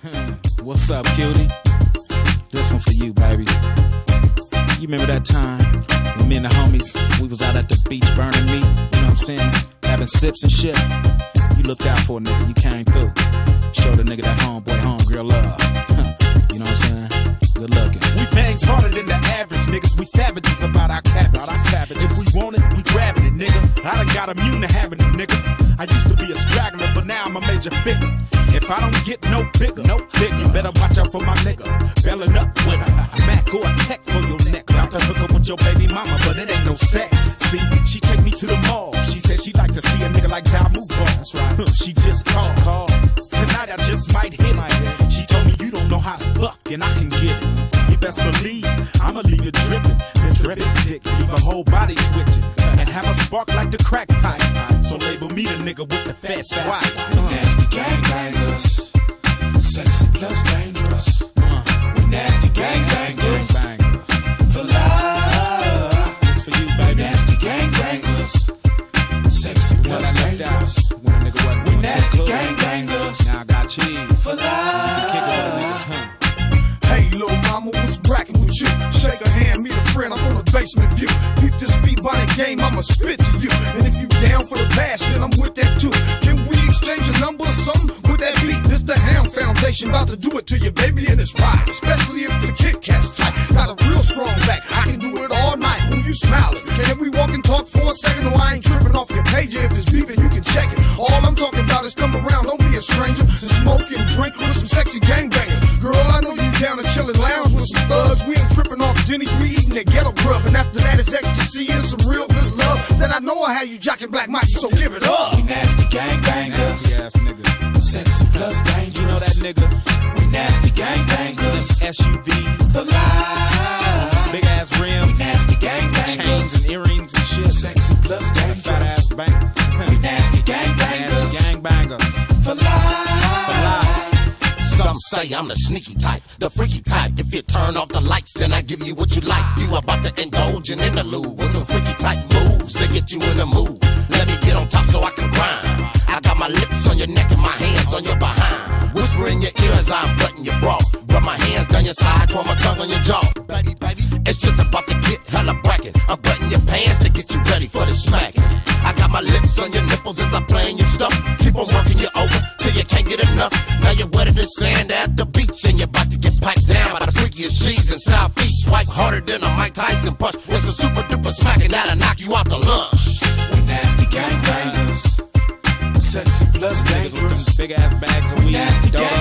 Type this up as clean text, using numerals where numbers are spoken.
What's up, cutie? This one for you, baby. You remember that time when me and the homies, we was out at the beach burning meat, you know what I'm saying? Having sips and shit. You looked out for a nigga, you came through. Showed a nigga that homeboy, homegirl love. You know what I'm saying? Good looking. We bangs harder than the average niggas. We savages about our cabbage. If we want it, we grabbing it, nigga. I done got immune to having it, nigga. I used to be a straggler, but now I'm a major figure. If I don't get no bigger, you better watch out for my nigga. Bellin' up with her. Mac or a tech for your neck. About to hook up with your baby mama, but it ain't no sex. See, she take me to the mall. She said she like to see a nigga like Damu ball. That's right. She just called. Tonight I just might hit it. She told me you don't know how to fuck, and I can get it. You best believe I'ma leave you dripping. This dripping dick, leave a whole body twitching, and have a spark like the crack pipe. So label me the nigga with the fat swat. We nasty gangbangers, sexy plus dangerous. We nasty gangbangers, for life. It's for you, baby. We nasty gangbangers, sexy plus dangerous. We nasty gangbangers. Now I got cheese. For life. Hey, little mama, what's brackin' with you? Shake a hand, meet a friend, I'm from the basement view. Peep this beat by the game, I'ma spit to you. And if you down for the bash, then I'm with that too. Can we exchange a number or something with that beat? This the Ham Foundation, about to do it to you, baby, and it's right. Especially if the Kit Kat's tight. Got a real strong back, I can do it all night when you smiling. Can we walk and talk for a second? No, I ain't tripping off your pager. If it's beeping, you can check it. All I'm talking about is come around, don't be a stranger. And smoke and drink with some sexy gangbangers. Girl, I know you down to chillin' lounge with some thugs. We ain't tripping off Denny's, we eating that ghetto grub. And after that it's ecstasy and some real good love. Then I know I have you jockin' Black Mikey, so give it up. We nasty gangbangers, Nasty ass nigga. sexy plus dangerous. You know that nigga? We nasty gangbangers, SUVs, for life. big ass rims, We nasty chains gangbangers, and earrings and shit. sexy plus Fat dangerous. ass bank. We nasty Nasty gangbangers, gangbangers. for life. Some say I'm the sneaky type, the freaky type. If you turn off the lights, then I give you what you like. You about to indulge in interlude with some freaky type moves to get you in the mood. Let me get on top so I can grind. I got my lips on your neck and my hands on your behind. Whisper in your ear as I unbutton your bra. Rub my hands down your side, twirl my tongue on your jaw. Baby, baby, it's just about to get hella bracket. I'm buttoning your pants to get you ready for the smacking. I got my lips on your nipples as I playing your stuff. Keep on working you over till you can't get enough. Now you're wetter than sand at the beach, and you're about to get piped down by the freakiest G's in Southeast. Swipe harder than a Mike Tyson punch. It's a super duper smacking that'll knock you out to lunch. We nasty gangbangers, sexy plus Niggas with them dangerous. big ass bags of We weed. nasty dope.